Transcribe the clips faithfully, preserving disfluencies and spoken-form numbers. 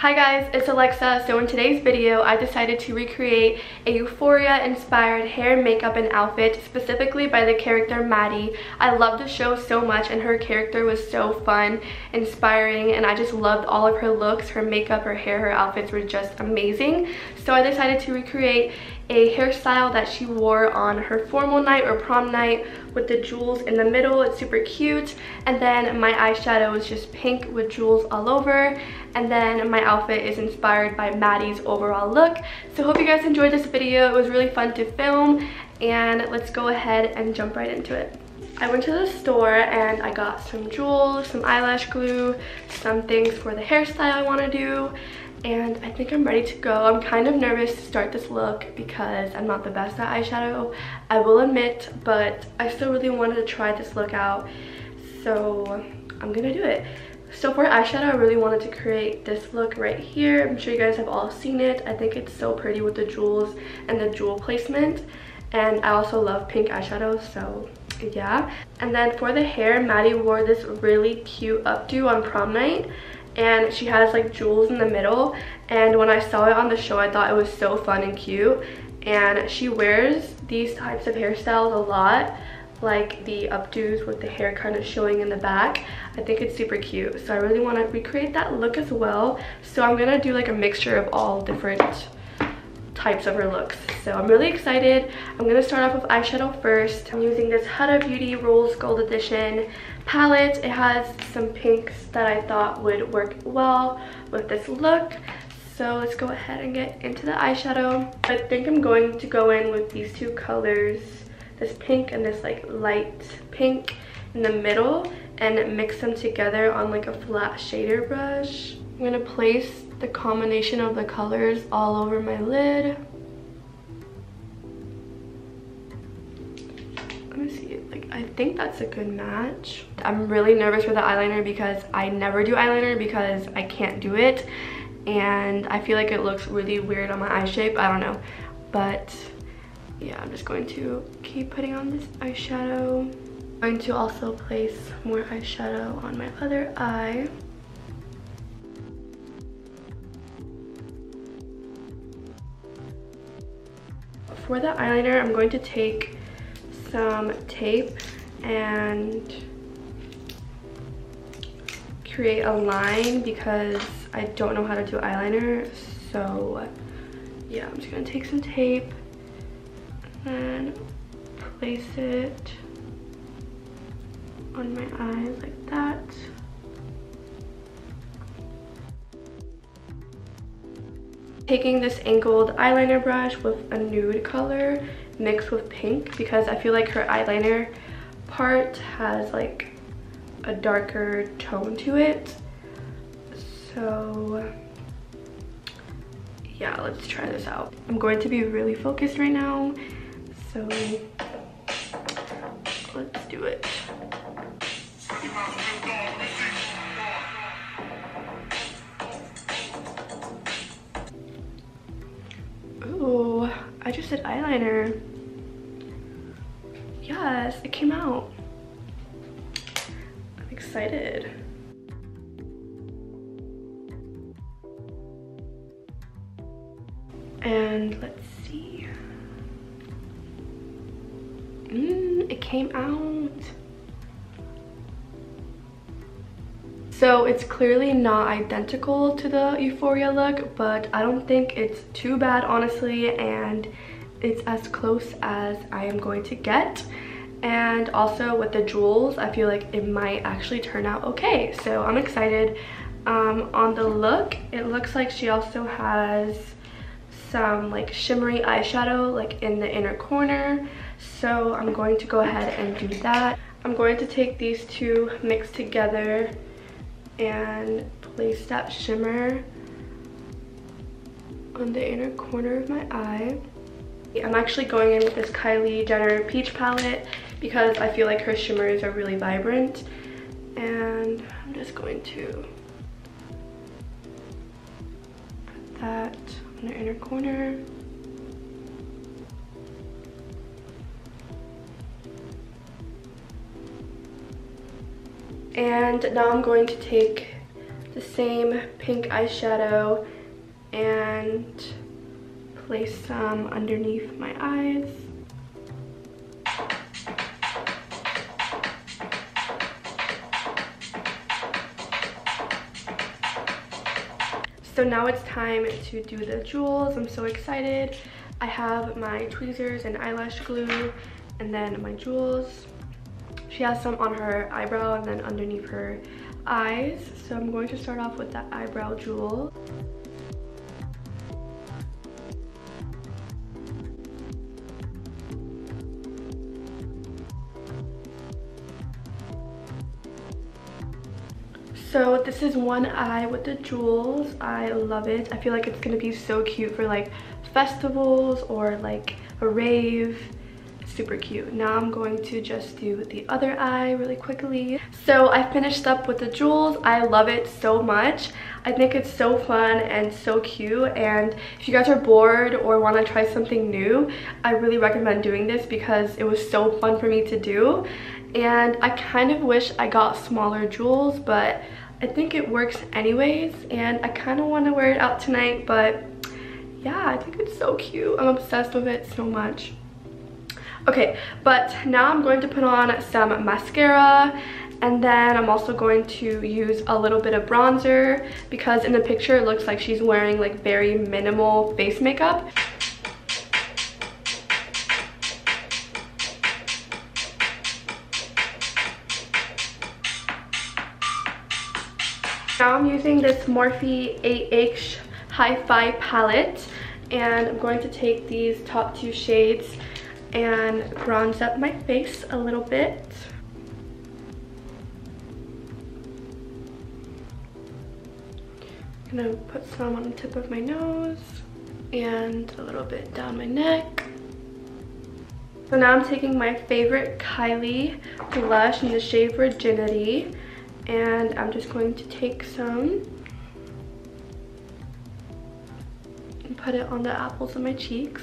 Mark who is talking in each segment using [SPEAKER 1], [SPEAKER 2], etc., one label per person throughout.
[SPEAKER 1] Hi guys, it's Alexa. So in today's video, I decided to recreate a Euphoria inspired hair, makeup, and outfit specifically by the character Maddie. I love the show so much and her character was so fun, inspiring, and I just loved all of her looks, her makeup, her hair, her outfits were just amazing. So I decided to recreate a hairstyle that she wore on her formal night or prom night with the jewels in the middle. It's super cute. And then my eyeshadow is just pink with jewels all over. And then my outfit is inspired by Maddie's overall look. So hope you guys enjoyed this video. It was really fun to film, and let's go ahead and jump right into it. I went to the store and I got some jewels, some eyelash glue, some things for the hairstyle I want to do, and I think I'm ready to go. I'm kind of nervous to start this look because I'm not the best at eyeshadow, I will admit, but I still really wanted to try this look out, so I'm gonna do it. So for eyeshadow, I really wanted to create this look right here. I'm sure you guys have all seen it. I think it's so pretty with the jewels and the jewel placement, and I also love pink eyeshadow, so yeah. And then for the hair, Maddie wore this really cute updo on prom night, and she has like jewels in the middle, and when I saw it on the show I thought it was so fun and cute. And she wears these types of hairstyles a lot, like the updos with the hair kind of showing in the back. I think it's super cute, so I really want to recreate that look as well. So I'm gonna do like a mixture of all different types of her looks, so I'm really excited. I'm gonna start off with eyeshadow first. I'm using this Huda Beauty Rose Gold Edition palette. It has some pinks that I thought would work well with this look, so let's go ahead and get into the eyeshadow. I think I'm going to go in with these two colors, this pink and this like light pink in the middle, and mix them together on like a flat shader brush. I'm gonna place the combination of the colors all over my lid. Let me see, like I think that's a good match. I'm really nervous for the eyeliner because I never do eyeliner because I can't do it, and I feel like it looks really weird on my eye shape. I don't know, but yeah, I'm just going to keep putting on this eyeshadow. I'm going to also place more eyeshadow on my other eye. For the eyeliner, I'm going to take some tape and create a line because I don't know how to do eyeliner. So yeah, I'm just gonna take some tape and place it on my eyes like that. Taking this angled eyeliner brush with a nude color mixed with pink because I feel like her eyeliner part has like a darker tone to it. So yeah, let's try this out. I'm going to be really focused right now, so let's do it. Ooh, I just did eyeliner. Yes, it came out. I'm excited. And let's see. Mmm, it came out. So it's clearly not identical to the Euphoria look, but I don't think it's too bad, honestly, and it's as close as I am going to get. And also with the jewels, I feel like it might actually turn out okay, so I'm excited. Um, on the look, it looks like she also has some like shimmery eyeshadow like in the inner corner, so I'm going to go ahead and do that. I'm going to take these two mixed together and place that shimmer on the inner corner of my eye. I'm actually going in with this Kylie Jenner Peach palette because I feel like her shimmers are really vibrant, and I'm just going to put that on the inner corner. And now I'm going to take the same pink eyeshadow and place some underneath my eyes. So now it's time to do the jewels. I'm so excited. I have my tweezers and eyelash glue and then my jewels. She has some on her eyebrow and then underneath her eyes. So I'm going to start off with that eyebrow jewel. So this is one eye with the jewels. I love it. I feel like it's gonna be so cute for like festivals or like a rave. Super cute. Now I'm going to just do the other eye really quickly. So I finished up with the jewels. I love it so much. I think it's so fun and so cute, and if you guys are bored or want to try something new, I really recommend doing this because it was so fun for me to do. And I kind of wish I got smaller jewels, but I think it works anyways, and I kind of want to wear it out tonight. But yeah, I think it's so cute. I'm obsessed with it so much. Okay, but now I'm going to put on some mascara, and then I'm also going to use a little bit of bronzer because in the picture it looks like she's wearing like very minimal face makeup. Now I'm using this Morphe eight H Hi-Fi palette, and I'm going to take these top two shades and bronze up my face a little bit. I'm gonna put some on the tip of my nose and a little bit down my neck. So now I'm taking my favorite Kylie blush in the shade Virginity, and I'm just going to take some and put it on the apples of my cheeks.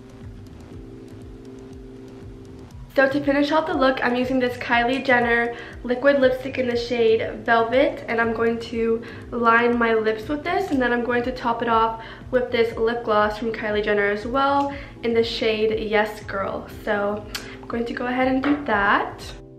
[SPEAKER 1] So to finish off the look, I'm using this Kylie Jenner liquid lipstick in the shade Velvet, and I'm going to line my lips with this, and then I'm going to top it off with this lip gloss from Kylie Jenner as well in the shade Yes Girl. So I'm going to go ahead and do that.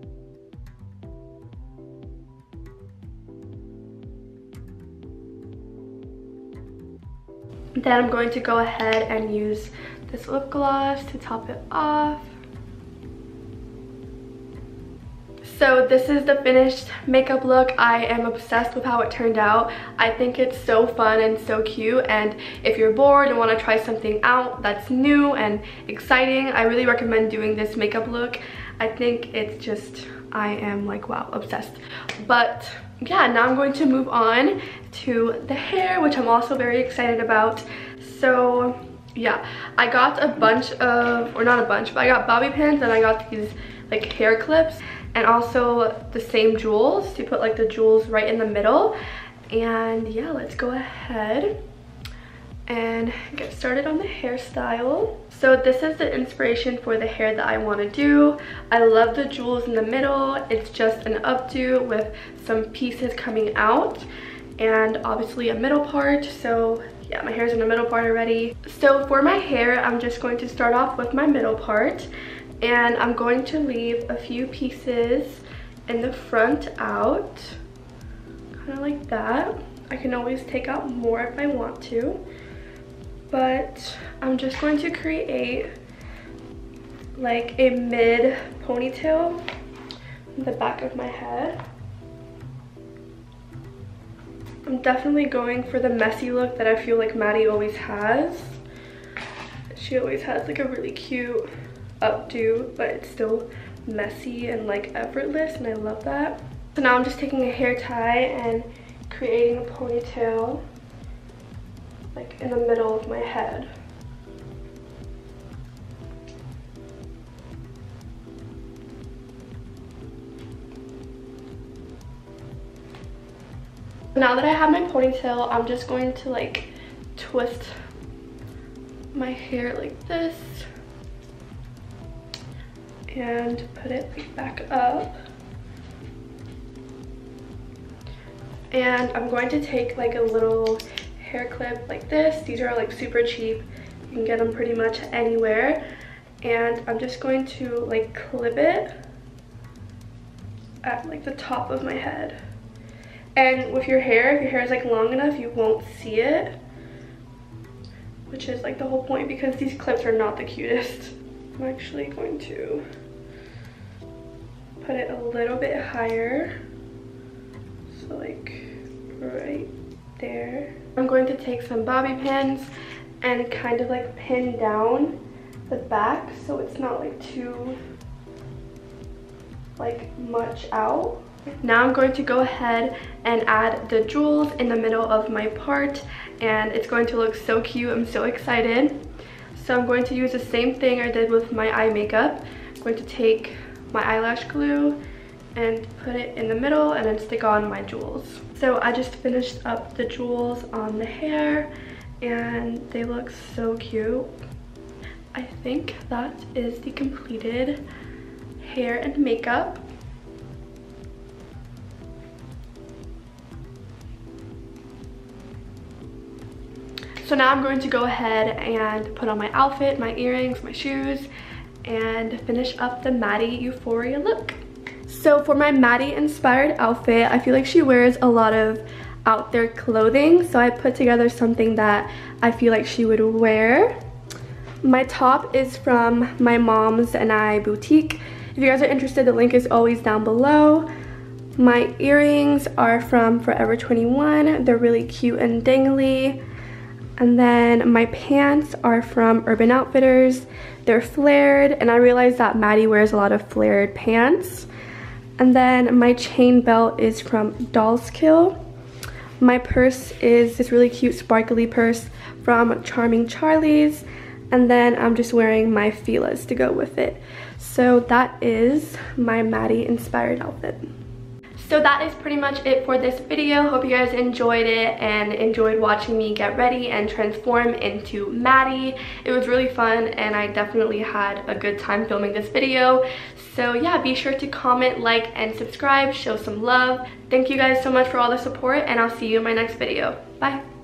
[SPEAKER 1] Then I'm going to go ahead and use this lip gloss to top it off. So this is the finished makeup look. I am obsessed with how it turned out. I think it's so fun and so cute, and if you're bored and want to try something out that's new and exciting, I really recommend doing this makeup look. I think it's just, I am like, wow, obsessed. But yeah, now I'm going to move on to the hair, which I'm also very excited about. So yeah, I got a bunch of, or not a bunch, but I got bobby pins, and I got these like hair clips, and also the same jewels to put like the jewels right in the middle. And yeah, let's go ahead and get started on the hairstyle. So this is the inspiration for the hair that I want to do. I love the jewels in the middle. It's just an updo with some pieces coming out and obviously a middle part. So yeah, my hair's in the middle part already. So for my hair, I'm just going to start off with my middle part, and I'm going to leave a few pieces in the front out, kind of like that. I can always take out more if I want to, but I'm just going to create like a mid ponytail in the back of my head. I'm definitely going for the messy look that I feel like Maddie always has. She always has like a really cute updo, but it's still messy and like effortless, and I love that. So now I'm just taking a hair tie and creating a ponytail like in the middle of my head. Now that I have my ponytail, I'm just going to like twist my hair like this and put it like back up. And I'm going to take like a little hair clip like this. These are like super cheap. You can get them pretty much anywhere. And I'm just going to like clip it at like the top of my head. And with your hair, if your hair is like long enough, you won't see it, which is like the whole point, because these clips are not the cutest. I'm actually going to put it a little bit higher, so like right there. I'm going to take some bobby pins and kind of like pin down the back so it's not like too like much out. Now I'm going to go ahead and add the jewels in the middle of my part, and it's going to look so cute. I'm so excited. So I'm going to use the same thing I did with my eye makeup. I'm going to take my eyelash glue and put it in the middle and then stick on my jewels. So I just finished up the jewels on the hair and they look so cute. I think that is the completed hair and makeup. So now I'm going to go ahead and put on my outfit, my earrings, my shoes, and finish up the Maddie Euphoria look. So for my Maddie inspired outfit, I feel like she wears a lot of out there clothing, so I put together something that I feel like she would wear. My top is from my Moms and I boutique. If you guys are interested, the link is always down below. My earrings are from Forever twenty-one. They're really cute and dangly. And then my pants are from Urban Outfitters. They're flared, and I realized that Maddie wears a lot of flared pants. And then my chain belt is from Dollskill. My purse is this really cute sparkly purse from Charming Charlie's. And then I'm just wearing my Fila's to go with it. So that is my Maddie inspired outfit. So that is pretty much it for this video. Hope you guys enjoyed it and enjoyed watching me get ready and transform into Maddie. It was really fun and I definitely had a good time filming this video. So yeah, be sure to comment, like, and subscribe. Show some love. Thank you guys so much for all the support, and I'll see you in my next video. Bye.